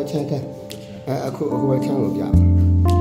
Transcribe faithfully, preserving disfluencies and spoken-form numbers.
ပဲချမ်းထမ်းအဲအခုအခုပဲချမ်းလို့ပြမယ်